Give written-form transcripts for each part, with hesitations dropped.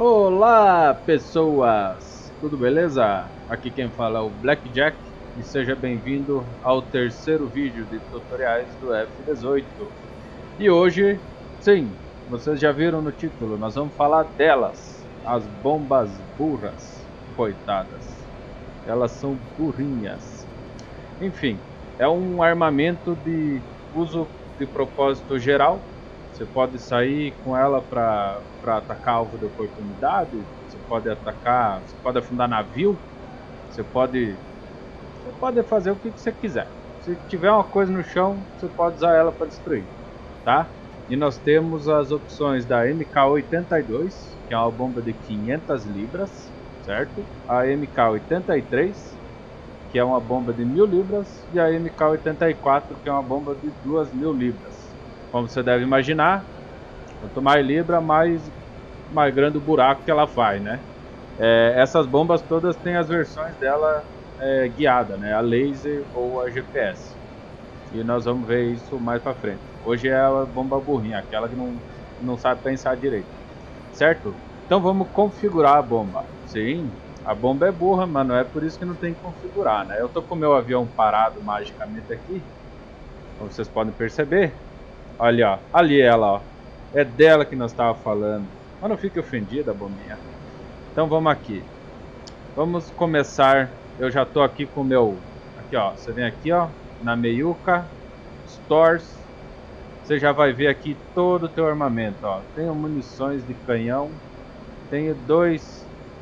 Olá, pessoas! Tudo beleza? Aqui quem fala é o Blackjack e seja bem-vindo ao terceiro vídeo de tutoriais do F18. E hoje, sim, vocês já viram no título, nós vamos falar delas, as bombas burras. Coitadas, elas são burrinhas. Enfim, é um armamento de uso de propósito geral. Você pode sair com ela para atacar alvo de oportunidade. Você pode atacar, você pode afundar navio. Você pode fazer o que você quiser. Se tiver uma coisa no chão, você pode usar ela para destruir, tá? E nós temos as opções da MK82, que é uma bomba de 500 libras, certo? A MK83, que é uma bomba de 1000 libras, e a MK84, que é uma bomba de 2000 libras. Como você deve imaginar, quanto mais libra, mais grande o buraco que ela faz, né? Essas bombas todas têm as versões dela guiada, né? A laser ou a GPS. E nós vamos ver isso mais pra frente. Hoje é a bomba burrinha, aquela que não sabe pensar direito, certo? Então vamos configurar a bomba. Sim, a bomba é burra, mas não é por isso que não tem que configurar, né? Eu tô com o meu avião parado magicamente aqui, como vocês podem perceber. Olha, ó, ali ela, ó. É dela que nós estávamos falando. Mas não fique ofendida, bombinha. Então vamos aqui. Vamos começar. Eu já tô aqui com o meu... Aqui, ó. Você vem aqui, ó. Na meiuca. Stores. Você já vai ver aqui todo o teu armamento, ó. Tenho munições de canhão. Tenho 2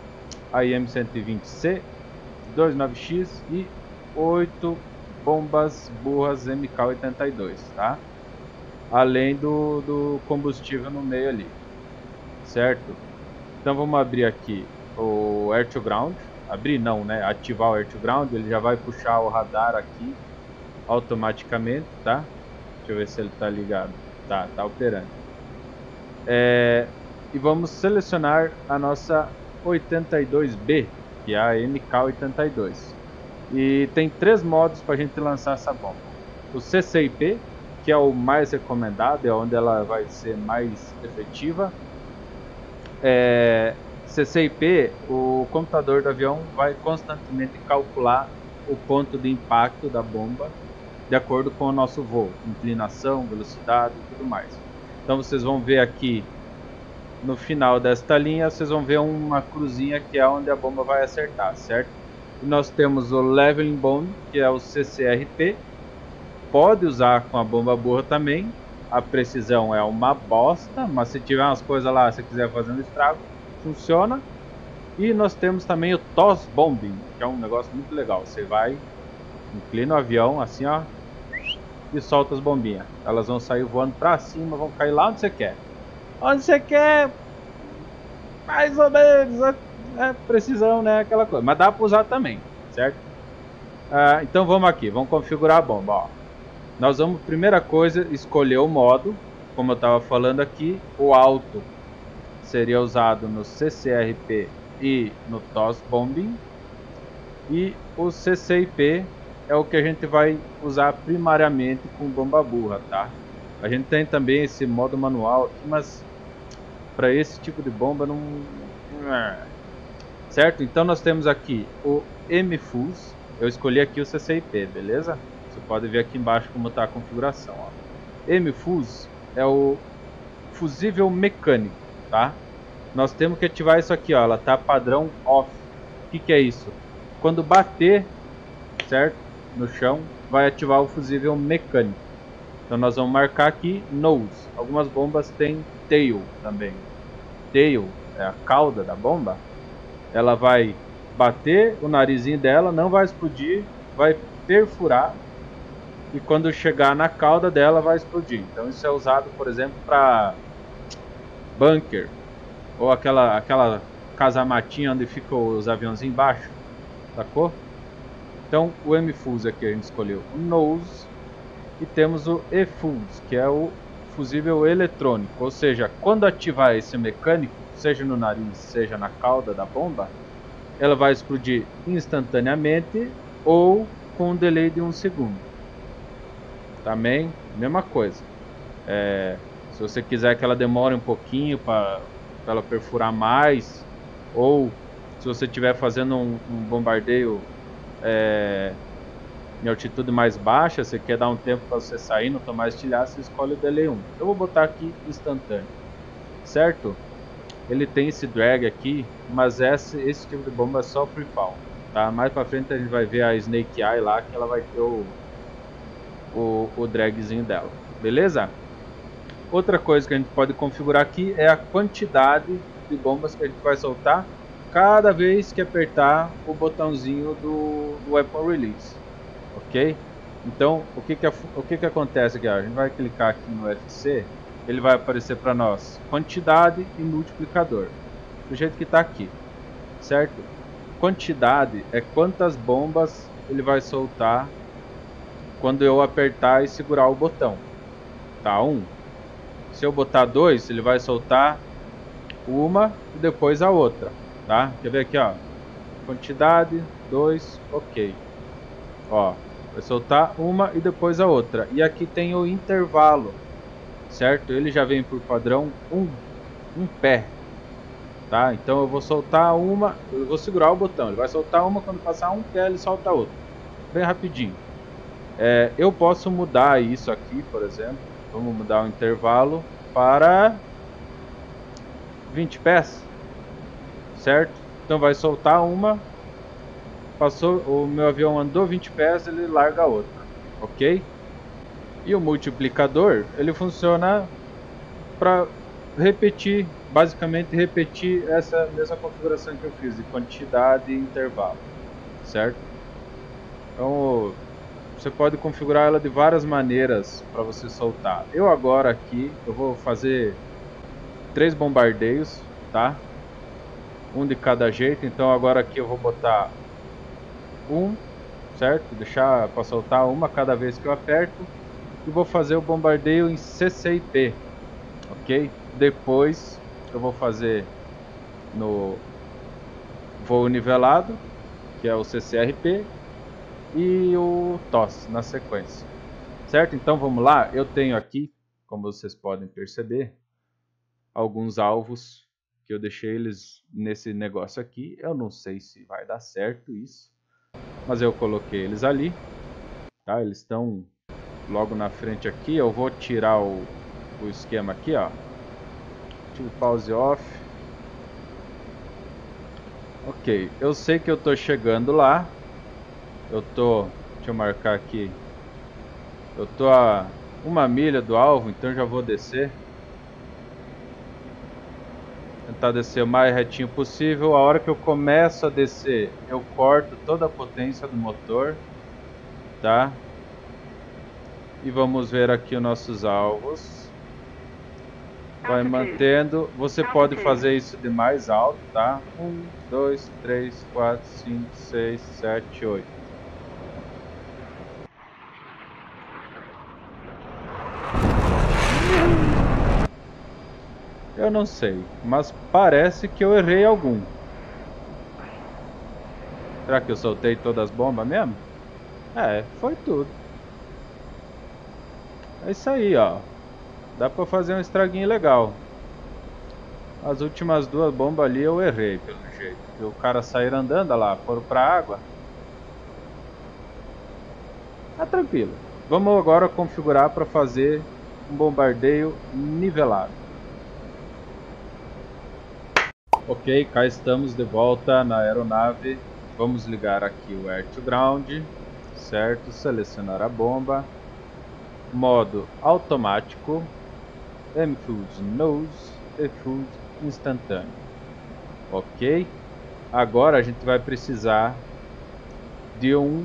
AIM-120C. 2 9X e 8 bombas burras MK82, tá? Além do combustível no meio ali, certo? Então vamos abrir aqui o Air to Ground. Abrir não, né? Ativar o Air to Ground, ele já vai puxar o radar aqui automaticamente, tá? Deixa eu ver se ele tá ligado. Tá operando. E vamos selecionar a nossa 82B, que é a MK82. E tem 3 modos para a gente lançar essa bomba. O CCIP, que é o mais recomendado, é onde ela vai ser mais efetiva. CCIP, o computador do avião vai constantemente calcular o ponto de impacto da bomba de acordo com o nosso voo, inclinação, velocidade e tudo mais. Então vocês vão ver aqui no final desta linha, vocês vão ver uma cruzinha que é onde a bomba vai acertar, certo? E nós temos o Leveling Bomb, que é o CCRP. Pode usar com a bomba burra também. A precisão é uma bosta, mas se tiver umas coisas lá, se quiser fazer um estrago, funciona. E nós temos também o Toss Bombing, que é um negócio muito legal. Você vai, inclina o avião assim, ó, e solta as bombinhas. Elas vão sair voando pra cima, vão cair lá onde você quer. Onde você quer, mais ou menos, precisão, né, aquela coisa. Mas dá pra usar também, certo? Então vamos aqui, vamos configurar a bomba, ó. Nós vamos, primeira coisa, escolher o modo. Como eu estava falando aqui, o alto seria usado no CCRP e no Toss Bombing. E o CCIP é o que a gente vai usar primariamente com bomba burra, tá? A gente tem também esse modo manual aqui, mas para esse tipo de bomba não... Certo? Então nós temos aqui o MFUS. Eu escolhi aqui o CCIP, beleza? Você pode ver aqui embaixo como está a configuração, ó. MFUS é o fusível mecânico, tá? Nós temos que ativar isso aqui, ó. Ela tá padrão off. O que é isso? Quando bater, certo? No chão, vai ativar o fusível mecânico. Então nós vamos marcar aqui nose. Algumas bombas têm tail também. Tail é a cauda da bomba. Ela vai bater o narizinho dela, não vai explodir, vai perfurar. E quando chegar na cauda dela vai explodir. Então isso é usado, por exemplo, para bunker. Ou aquela casamatinha onde ficam os aviãozinhos embaixo. Sacou? Então o MFUS aqui a gente escolheu o nose. E temos o EFUS, que é o fusível eletrônico. Ou seja, quando ativar esse mecânico, seja no nariz, seja na cauda da bomba, ela vai explodir instantaneamente ou com um delay de 1 segundo. Também, mesma coisa. Se você quiser que ela demore um pouquinho para para ela perfurar mais, ou se você estiver fazendo um bombardeio em altitude mais baixa, você quer dar um tempo para você sair, não tomar estilhaço, você escolhe o Delay 1. Eu vou botar aqui instantâneo, certo? Ele tem esse drag aqui, mas esse tipo de bomba é só free fall, tá? Mais para frente a gente vai ver a Snake Eye lá, que ela vai ter o dragzinho dela, beleza? Outra coisa que a gente pode configurar aqui é a quantidade de bombas que a gente vai soltar cada vez que apertar o botãozinho do Weapon Release, ok? Então, o que acontece aqui? A gente vai clicar aqui no FC, ele vai aparecer para nós quantidade e multiplicador, do jeito que está aqui, certo? Quantidade é quantas bombas ele vai soltar quando eu apertar e segurar o botão, tá? 1. Se eu botar 2, ele vai soltar uma e depois a outra, tá? Quer ver aqui, ó? Quantidade, 2, ok. Ó, vai soltar uma e depois a outra. E aqui tem o intervalo, certo? Ele já vem por padrão um pé, tá? Então eu vou soltar uma, eu vou segurar o botão. Ele vai soltar uma, quando passar um pé ele solta outra, bem rapidinho. Eu posso mudar isso aqui, por exemplo. Vamos mudar o intervalo para 20 pés, certo? Então vai soltar uma, passou, o meu avião andou 20 pés, ele larga a outra, ok? E o multiplicador, ele funciona para repetir, basicamente repetir essa mesma configuração que eu fiz de quantidade e intervalo, certo? Então você pode configurar ela de várias maneiras para você soltar. Eu agora aqui, eu vou fazer 3 bombardeios, tá? Um de cada jeito, então agora aqui eu vou botar um, certo? Deixar para soltar uma cada vez que eu aperto. E vou fazer o bombardeio em CCIP, ok? Depois eu vou fazer no voo nivelado, que é o CCRP, e o TOS na sequência, certo? Então vamos lá, eu tenho aqui, como vocês podem perceber, alguns alvos que eu deixei eles nesse negócio aqui. Eu não sei se vai dar certo isso, mas eu coloquei eles ali, tá? Eles estão logo na frente aqui. Eu vou tirar o esquema aqui, ó. Tiro pause off. Ok, eu sei que eu tô chegando lá. Deixa eu marcar aqui. Eu tô a 1 milha do alvo, então já vou descer. Tentar descer o mais retinho possível. A hora que eu começo a descer, eu corto toda a potência do motor, tá? E vamos ver aqui os nossos alvos. Vai mantendo. Você pode fazer isso de mais alto, tá? 1, 2, 3, 4, 5, 6, 7, 8. Eu não sei, mas parece que eu errei algum. Será que eu soltei todas as bombas mesmo? Foi tudo. É isso aí, ó. Dá pra fazer um estraguinho legal. As últimas 2 bombas ali eu errei, pelo jeito. E o cara sair andando, lá, foram pra água. Tá tranquilo. Vamos agora configurar para fazer um bombardeio nivelado. Ok, cá estamos de volta na aeronave. Vamos ligar aqui o Air to Ground, certo? Selecionar a bomba. Modo automático. M-Food Nose e Food instantâneo. Ok? Agora a gente vai precisar de um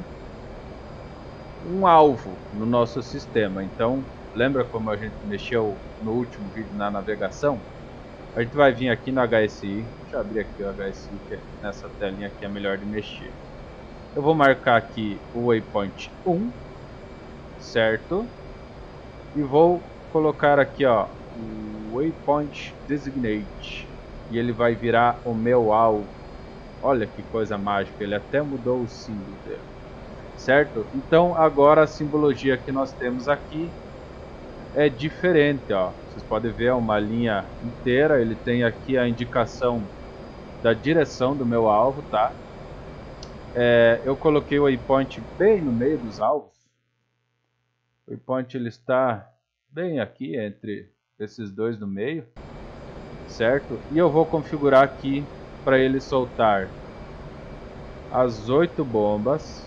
alvo no nosso sistema. Então, lembra como a gente mexeu no último vídeo na navegação? A gente vai vir aqui no HSI. Deixa eu abrir aqui o HSI, que nessa telinha aqui é melhor de mexer. Eu vou marcar aqui o waypoint 1, certo? E vou colocar aqui, ó, o waypoint designate. E ele vai virar o meu alvo. Olha que coisa mágica, ele até mudou o símbolo dele. Certo? Então agora a simbologia que nós temos aqui é diferente, ó. Vocês podem ver, é uma linha inteira. Ele tem aqui a indicação da direção do meu alvo, tá? Eu coloquei o waypoint bem no meio dos alvos. O waypoint ele está bem aqui entre esses dois no meio, certo? E eu vou configurar aqui para ele soltar as 8 bombas,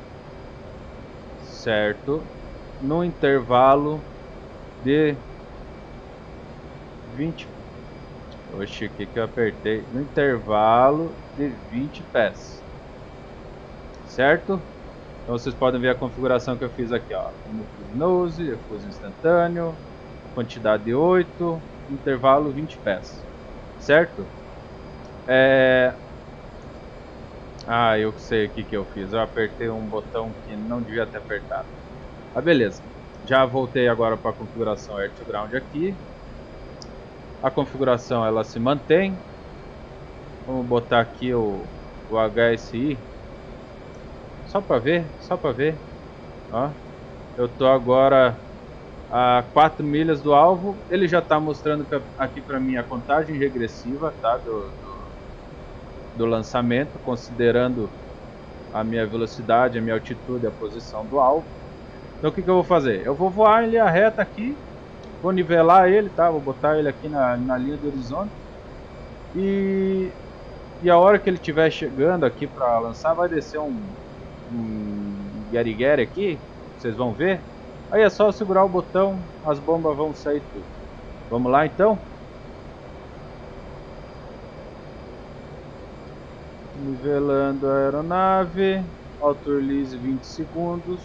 certo? No intervalo de 20. Oxi, o que eu apertei? No intervalo de 20 pés, certo? Então vocês podem ver a configuração que eu fiz aqui, ó. Nose, refuso instantâneo, quantidade de 8, intervalo 20 pés, certo? Eu sei o que eu fiz. Eu apertei um botão que não devia ter apertado. Beleza. Já voltei agora para a configuração Air to Ground aqui. A configuração ela se mantém. Vamos botar aqui o HSI. Só para ver, Ó, eu tô agora a 4 milhas do alvo. Ele já está mostrando aqui para mim a contagem regressiva, tá? Do lançamento, considerando a minha velocidade, a minha altitude, a posição do alvo. Então o que eu vou fazer? Eu vou voar em linha reta aqui, vou nivelar ele, tá? Vou botar ele aqui na linha do horizonte. E a hora que ele estiver chegando aqui para lançar, vai descer um guerigueri aqui, vocês vão ver. Aí é só segurar o botão, as bombas vão sair tudo. Vamos lá então? Nivelando a aeronave, auto release 20 segundos.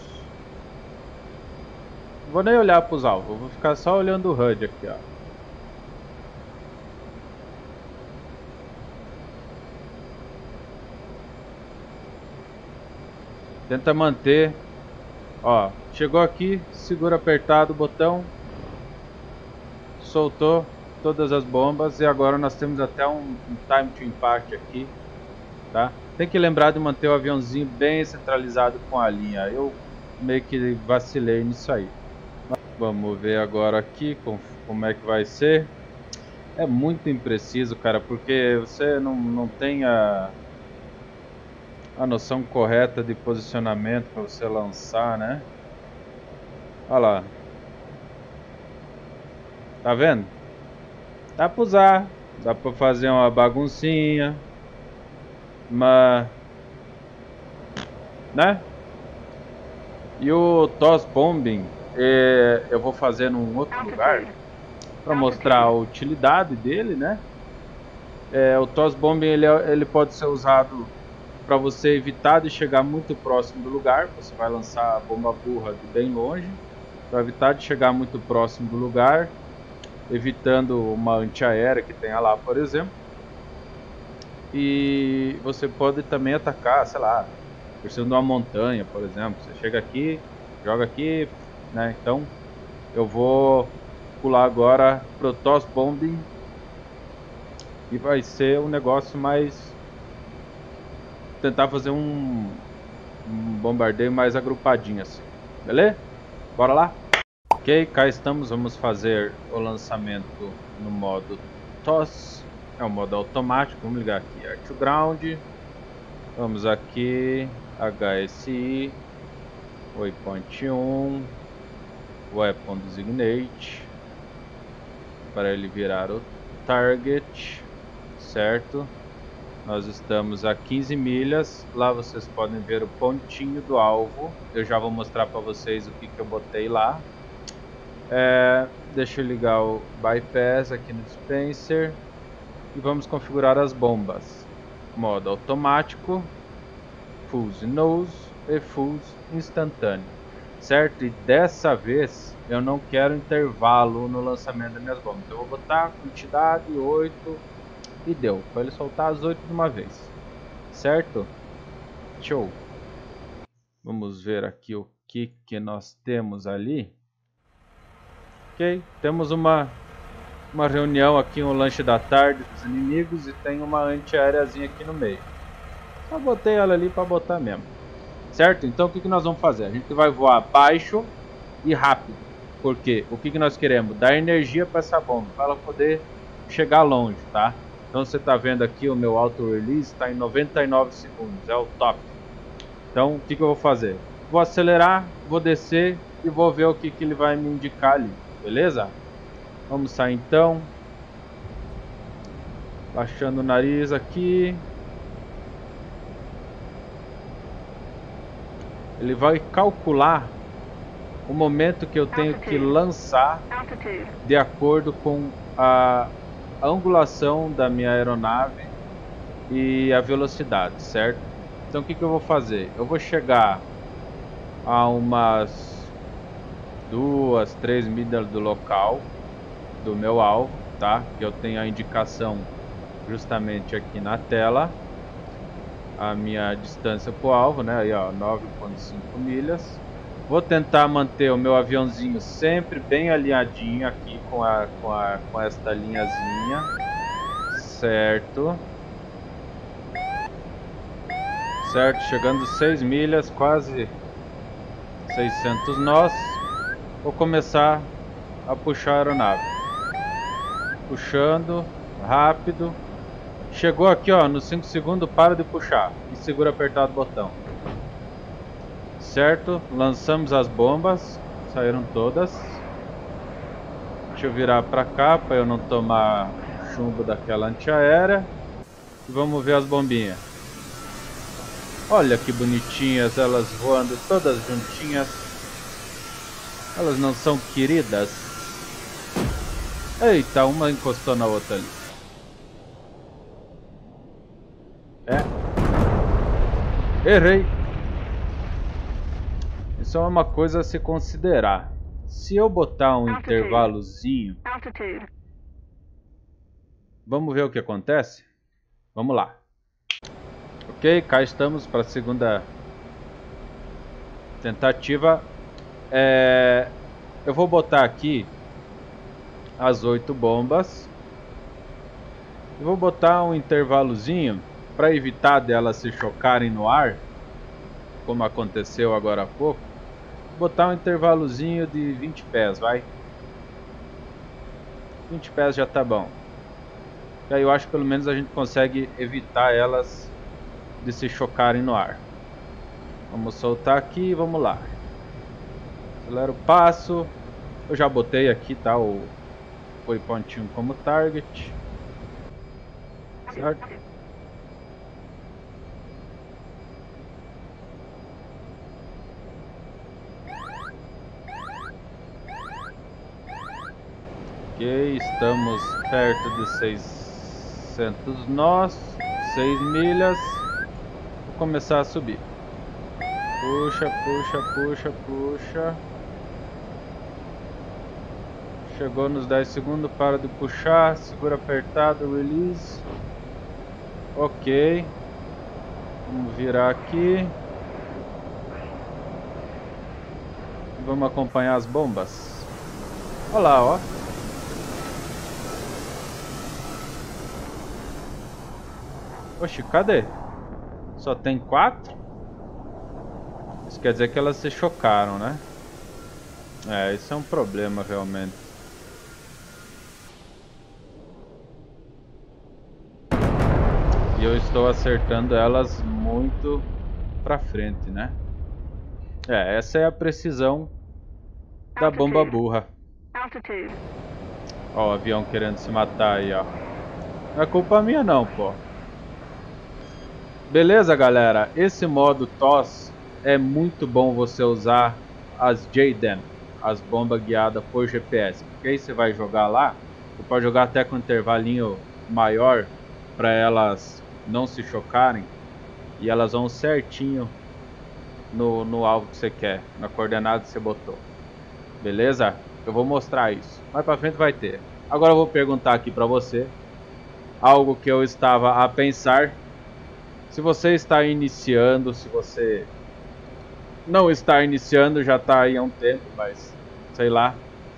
Não vou nem olhar para os alvos, vou ficar só olhando o HUD aqui, ó. Tenta manter, ó, chegou aqui, segura apertado o botão, soltou todas as bombas e agora nós temos até um time to impact aqui, tá? Tem que lembrar de manter o aviãozinho bem centralizado com a linha, eu meio que vacilei nisso aí. Vamos ver agora aqui como é que vai ser. É muito impreciso, cara, porque você não tem a noção correta de posicionamento para você lançar, né? Olha lá. Tá vendo? Dá pra usar. Dá pra fazer uma baguncinha. Né? E o toss bombing eu vou fazer num outro lugar para mostrar a utilidade dele, né? O toss bombing ele pode ser usado para você evitar de chegar muito próximo do lugar. Você vai lançar a bomba burra de bem longe para evitar de chegar muito próximo do lugar, evitando uma antiaérea que tenha lá, por exemplo. E você pode também atacar, sei lá, por cima de uma montanha, por exemplo. Você chega aqui, joga aqui, né? Então eu vou pular agora pro toss bombing e vai ser um negócio mais tentar fazer um bombardeio mais agrupadinho assim, beleza? Bora lá? Ok, cá estamos, vamos fazer o lançamento no modo TOS, é o modo automático. Vamos ligar aqui Air to Ground, vamos aqui HSI, waypoint 1, Weapon Designate, para ele virar o Target, certo? Nós estamos a 15 milhas, lá vocês podem ver o pontinho do alvo. Eu já vou mostrar para vocês o que eu botei lá. Deixa eu ligar o Bypass aqui no Dispenser e vamos configurar as bombas. Modo automático, Fuse Nose e Fuse instantâneo, certo? E dessa vez eu não quero intervalo no lançamento das minhas bombas. Eu vou botar a quantidade 8 e deu, para ele soltar as 8 de uma vez, certo? Show! Vamos ver aqui o que nós temos ali. Ok, temos uma reunião aqui, um lanche da tarde dos inimigos e tem uma antiaéreazinha aqui no meio. Só botei ela ali para botar mesmo, certo? Então o que nós vamos fazer? A gente vai voar baixo e rápido, Porque o que nós queremos? Dar energia para essa bomba, para ela poder chegar longe, tá? Então você está vendo aqui o meu auto release está em 99 segundos, é o top. Então o que eu vou fazer? Vou acelerar, vou descer e vou ver o que ele vai me indicar ali, beleza? Vamos sair então. Baixando o nariz aqui. Ele vai calcular o momento que eu tenho que lançar de acordo com a angulação da minha aeronave e a velocidade, certo? Então o que eu vou fazer? Eu vou chegar a umas 2, 3 milhas do local do meu alvo, tá? Que eu tenho a indicação justamente aqui na tela, a minha distância para o alvo, né? Aí ó, 9,5 milhas. Vou tentar manter o meu aviãozinho sempre bem alinhadinho aqui com esta linhazinha, certo? Certo, chegando 6 milhas, quase 600 nós. Vou começar a puxar a aeronave. Puxando, rápido. Chegou aqui, ó, nos 5 segundos, para de puxar e segura apertado o botão. Certo, lançamos as bombas, saíram todas. Deixa eu virar pra cá para eu não tomar chumbo daquela antiaérea. E vamos ver as bombinhas. Olha que bonitinhas, elas voando todas juntinhas. Elas não são queridas? Eita, uma encostou na outra ali. Errei. Isso é uma coisa a se considerar. Se eu botar um intervalozinho, vamos ver o que acontece? Vamos lá. Ok, cá estamos para a segunda tentativa. Eu vou botar aqui as 8 bombas. E vou botar um intervalozinho para evitar delas se chocarem no ar, como aconteceu agora há pouco. Vou botar um intervalozinho de 20 pés, vai. 20 pés já tá bom. E aí eu acho que pelo menos a gente consegue evitar elas de se chocarem no ar. Vamos soltar aqui e vamos lá. Acelera o passo. Eu já botei aqui, tá, o waypointinho como target. Certo? Ok, estamos perto de 600 nós, 6 milhas. Vou começar a subir. Puxa, puxa, puxa, puxa. Chegou nos 10 segundos, para de puxar, segura apertado, release. Ok. Vamos virar aqui. Vamos acompanhar as bombas. Olha lá, ó. Oxi, cadê? Só tem 4? Isso quer dizer que elas se chocaram, né? Isso é um problema realmente. E eu estou acertando elas muito pra frente, né? Essa é a precisão da bomba burra. Ó, o avião querendo se matar aí, ó. Não é culpa minha não, pô. Beleza, galera? Esse modo TOS é muito bom você usar as JDAM, as bombas guiadas por GPS. Porque aí você vai jogar lá, você pode jogar até com um intervalinho maior para elas não se chocarem e elas vão certinho no alvo que você quer, na coordenada que você botou. Beleza? Eu vou mostrar isso. Mais pra frente vai ter. Agora eu vou perguntar aqui pra você algo que eu estava a pensar. Se você está iniciando, se você não está iniciando, já está aí há um tempo, mas sei lá.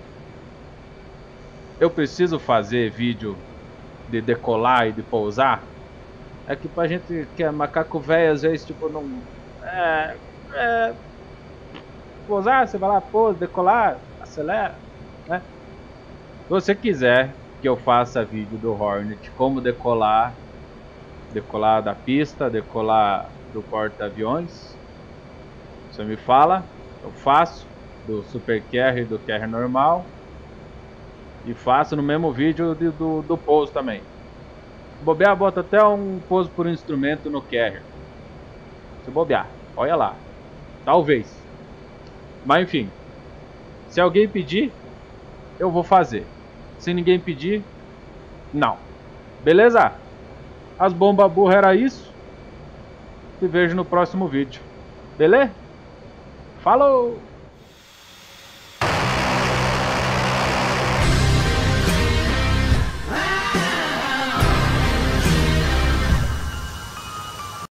Eu preciso fazer vídeo de decolar e de pousar? É que pra gente que é macaco velho, às vezes, tipo, não... pousar, você vai lá, pousa, decolar, acelera, né? Se você quiser que eu faça vídeo do Hornet, como decolar da pista, decolar do porta-aviões, você me fala, eu faço, do Super Carrier e do Carrier normal, e faço no mesmo vídeo do pouso também. Bobear, bota até um pouso por instrumento no Carrier. Se bobear, olha lá. Talvez. Mas enfim. Se alguém pedir, eu vou fazer. Se ninguém pedir, não. Beleza? As bombas burras era isso. Te vejo no próximo vídeo. Beleza? Falou!